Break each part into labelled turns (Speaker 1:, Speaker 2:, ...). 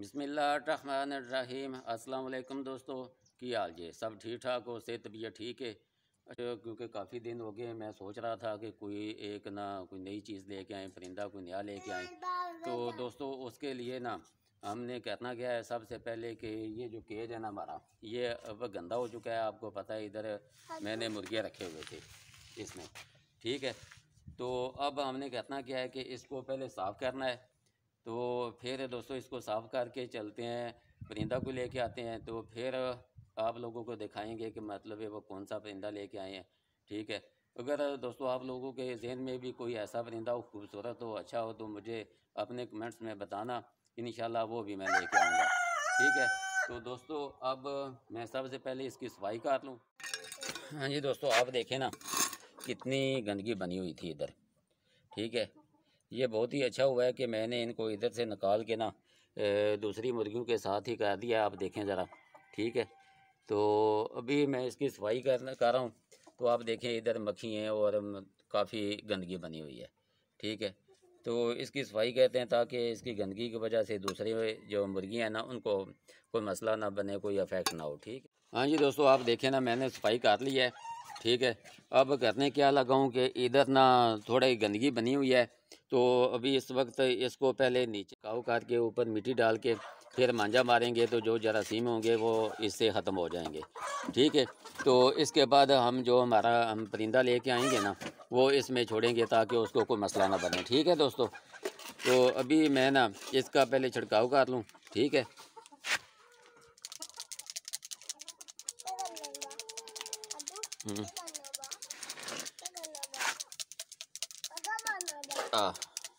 Speaker 1: बिस्मिल्लाहिर्रहमानिर्रहीम। अस्सलाम वालेकुम दोस्तों, की हाल जी? सब ठीक ठाक हो? सेहत तबीयत ठीक है? अच्छा, क्योंकि काफ़ी दिन हो गए, मैं सोच रहा था कि कोई नई चीज़ लेके आएँ, परिंदा कोई नया लेके आएँ। तो दोस्तों उसके लिए ना हमने करना क्या है, सबसे पहले कि ये जो केज है ना हमारा, ये अब गंदा हो चुका है। आपको पता है, इधर मैंने मुर्गियाँ रखे हुए थे इसमें, ठीक है। तो अब हमने करना क्या है कि इसको पहले साफ़ करना है। तो फिर दोस्तों इसको साफ़ करके चलते हैं, परिंदा को लेके आते हैं। तो फिर आप लोगों को दिखाएंगे कि मतलब है वो कौन सा परिंदा लेके आए हैं, ठीक है। अगर दोस्तों आप लोगों के जहन में भी कोई ऐसा परिंदा हो, खूबसूरत हो, अच्छा हो, तो मुझे अपने कमेंट्स में बताना, इंशाल्लाह वो भी मैं लेके आऊँगा, ठीक है। तो दोस्तों अब मैं सबसे पहले इसकी सफाई कर लूँ। हाँ जी दोस्तों, आप देखें ना कितनी गंदगी बनी हुई थी इधर, ठीक है। ये बहुत ही अच्छा हुआ है कि मैंने इनको इधर से निकाल के ना दूसरी मुर्गियों के साथ ही कर दिया। आप देखें ज़रा, ठीक है। तो अभी मैं इसकी सफाई कर रहा हूँ। तो आप देखें इधर मक्खी हैं और काफ़ी गंदगी बनी हुई है, ठीक है। तो इसकी सफाई कहते हैं ताकि इसकी गंदगी की वजह से दूसरी जो मुर्गियाँ हैं ना उनको कोई मसला ना बने, कोई अफेक्ट ना हो, ठीक है। हाँ जी दोस्तों, आप देखें ना मैंने सफाई कर ली है, ठीक है। अब करने क्या लगा हूँ कि इधर ना थोड़ी गंदगी बनी हुई है। तो अभी इस वक्त इसको पहले नीचे काव काट के ऊपर मिट्टी डाल के फिर मांझा मारेंगे, तो जो जरासीम होंगे वो इससे ख़त्म हो जाएंगे, ठीक है। तो इसके बाद हम परिंदा लेके आएंगे ना, वो इसमें छोड़ेंगे ताकि उसको कोई मसला ना बने, ठीक है दोस्तों। तो अभी मैं ना इसका पहले छिड़काव कर लूँ, ठीक है। हाँ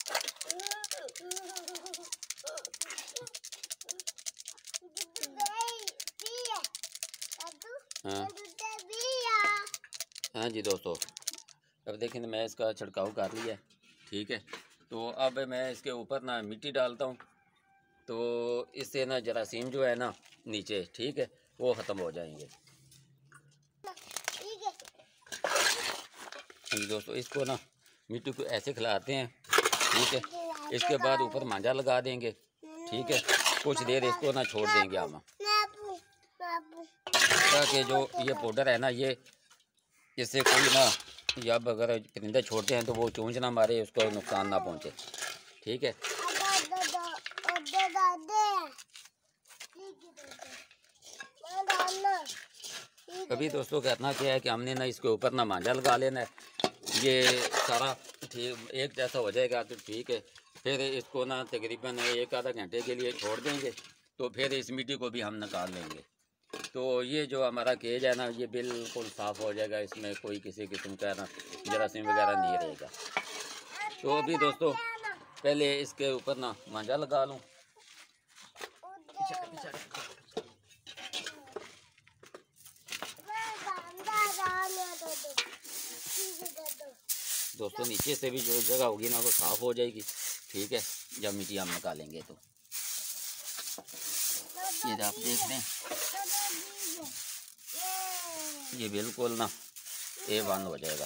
Speaker 1: हाँ हाँ जी दोस्तों, अब देखें मैं इसका छिड़काव कर लिया है, ठीक है। तो अब मैं इसके ऊपर ना मिट्टी डालता हूँ, तो इससे ना जरासीम जो है ना नीचे, ठीक है, वो ख़त्म हो जाएंगे। जी दोस्तों, इसको ना मिट्टी को ऐसे खिलाते हैं, ठीक है। इसके बाद ऊपर मांझा लगा देंगे, ठीक है। कुछ देर इसको ना छोड़ देंगे हम, ताकि जो ये पाउडर है ना, ये इससे कोई ना, या अगर परिंदे छोड़ते हैं तो वो चूंझ ना मारे, उसको नुकसान ना पहुंचे, ठीक है। अभी दोस्तों करना क्या है कि हमने ना इसके ऊपर ना मांझा लगा लेना है। ये सारा ठीक एक जैसा हो जाएगा तो ठीक है। फिर इसको ना तकरीबन एक आधा घंटे के लिए छोड़ देंगे, तो फिर इस मिट्टी को भी हम निकाल लेंगे। तो ये जो हमारा केज है ना, ये बिल्कुल साफ़ हो जाएगा, इसमें कोई किसी किस्म का ना जरासीम वगैरह नहीं रहेगा। तो अभी दोस्तों पहले इसके ऊपर ना मांझा लगा लूँ। दोस्तों नीचे से भी जो जगह होगी ना वो साफ़ हो जाएगी, ठीक है, जब मिट्टी हम निकालेंगे। तो ये आप देख रहे हैं, ये बिल्कुल ना A1 हो जाएगा।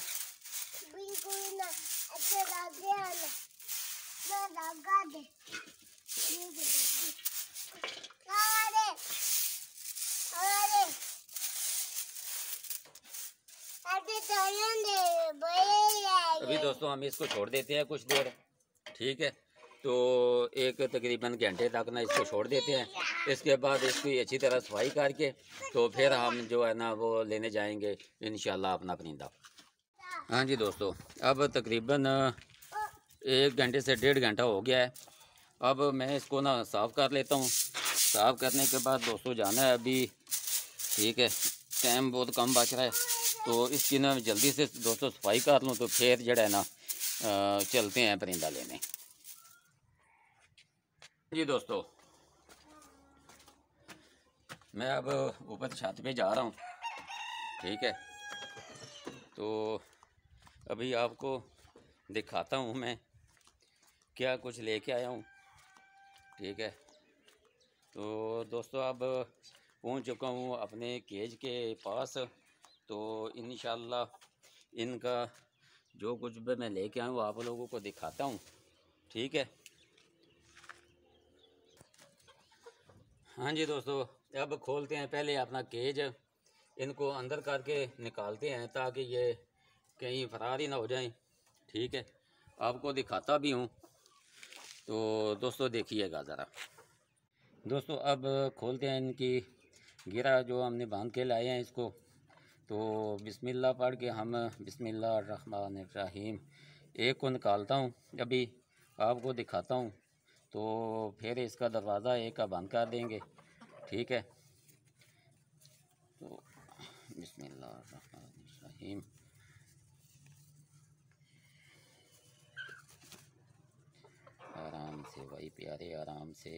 Speaker 1: अभी दोस्तों हम इसको छोड़ देते हैं कुछ देर, ठीक है। तो एक तकरीबन घंटे तक ना इसको छोड़ देते हैं। इसके बाद इसकी अच्छी तरह सफाई करके तो फिर हम जो है ना वो लेने जाएंगे इंशाल्लाह अपना परिंदा। हाँ जी दोस्तों, अब तकरीबन 1 घंटे से 1.5 घंटा हो गया है। अब मैं इसको ना साफ़ कर लेता हूँ। साफ़ करने के बाद दोस्तों जाना है अभी, ठीक है, टाइम बहुत कम बच रहा है। तो इसकी ना जल्दी से दोस्तों सफाई कर लूँ, तो फिर जड़ा है ना चलते हैं परिंदा लेने। जी दोस्तों, मैं अब ऊपर छत पे जा रहा हूँ, ठीक है। तो अभी आपको दिखाता हूँ मैं क्या कुछ लेके आया हूँ, ठीक है। तो दोस्तों अब पहुँच चुका हूँ अपने केज के पास। तो इंशाल्लाह इनका जो कुछ भी मैं लेके आया हूँ आप लोगों को दिखाता हूँ, ठीक है। हाँ जी दोस्तों, अब खोलते हैं पहले अपना केज। इनको अंदर करके निकालते हैं ताकि ये कहीं फरार ही ना हो जाएं। ठीक है, आपको दिखाता भी हूँ, तो दोस्तों देखिएगा ज़रा। दोस्तों अब खोलते हैं इनकी गिरा जो हमने बांध के लाए हैं इसको। तो बिस्मिल्लाह पढ़ के हम बिस्मिल्लाह रहमान रहीम एक को निकालता हूँ, अभी आपको दिखाता हूँ। तो फिर इसका दरवाज़ा एक का बंद कर देंगे। ठीक है, तो बिस्मिल्लाह रहमान रहीम। आराम से भाई प्यारे, आराम से।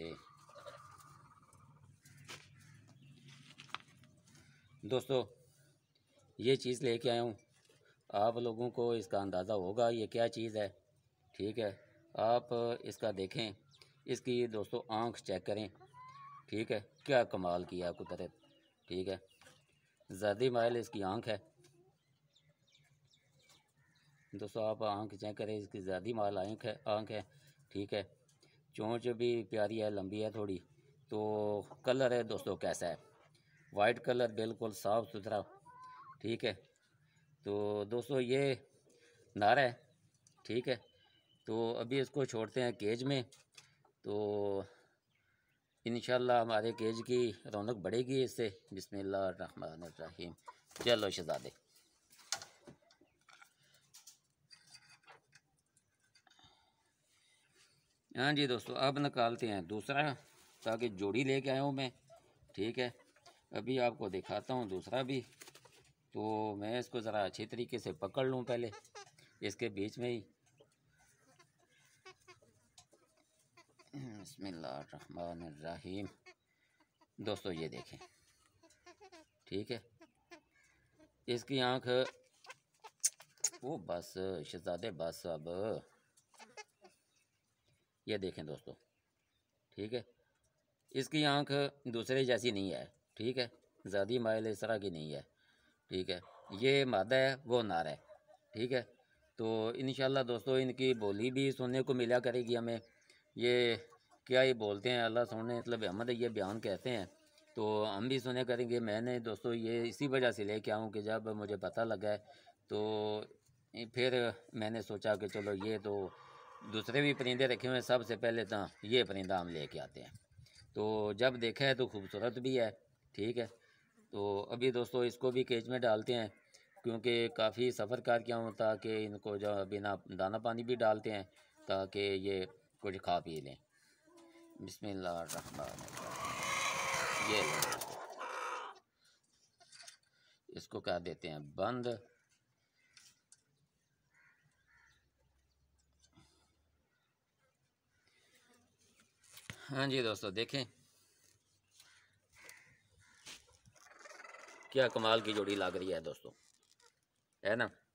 Speaker 1: दोस्तों ये चीज़ लेके आया हूँ, आप लोगों को इसका अंदाज़ा होगा ये क्या चीज़ है। ठीक है, आप इसका देखें, इसकी दोस्तों आँख चेक करें। ठीक है, क्या कमाल किया कुदरत। ठीक है, ज़्यादा माइल इसकी आँख है दोस्तों, आप आँख चेक करें, इसकी ज़्यादा माल आँख है। ठीक है, चोंच भी प्यारी है, लंबी है थोड़ी। तो कलर है दोस्तों कैसा है, वाइट कलर, बिल्कुल साफ़ सुथरा। ठीक है, तो दोस्तों ये नार है। ठीक है, तो अभी इसको छोड़ते हैं केज में। तो इंशाल्लाह हमारे केज की रौनक बढ़ेगी इससे। बिस्मिल्लाह रहमान रहीम। चलो शहजादे। हाँ जी दोस्तों, अब निकालते हैं दूसरा, ताकि जोड़ी लेके आया हूँ मैं। ठीक है, अभी आपको दिखाता हूँ दूसरा भी। तो मैं इसको ज़रा अच्छी तरीके से पकड़ लूँ पहले, इसके बीच में ही। बिस्मिल्लाहिर्रहमानिर्रहीम। दोस्तों ये देखें। ठीक है, इसकी आँख, वो बस शहजादे बस। अब ये देखें दोस्तों। ठीक है, इसकी आँख दूसरे जैसी नहीं है। ठीक है, ज़्यादा माइल इस तरह की नहीं है। ठीक है, ये मादा है, वो नार है। ठीक है, तो इंशाल्लाह दोस्तों इनकी बोली भी सुनने को मिला करेगी हमें। ये क्या ही बोलते हैं, अल्लाह सुनने मतलब हम ये बयान कहते हैं, तो हम भी सुने करेंगे। मैंने दोस्तों ये इसी वजह से लेके आऊँ कि जब मुझे पता लगा है तो फिर मैंने सोचा कि चलो ये तो दूसरे भी परिंदे रखे हुए हैं, सबसे पहले तो ये परिंदा हम लेके आते हैं। तो जब देखा है तो खूबसूरत भी है। ठीक है, तो अभी दोस्तों इसको भी केज में डालते हैं, क्योंकि काफ़ी सफ़र कर किया हूँ, ताकि इनको जो बिना दाना पानी भी डालते हैं ताकि ये कुछ खा पी लें। बिस्मिल्लाहिर्रहमानिर्रहीम। ये लो दोस्तों, इसको कर देते हैं बंद। हाँ जी दोस्तों, देखें क्या कमाल की जोड़ी लग रही है दोस्तों, है ना।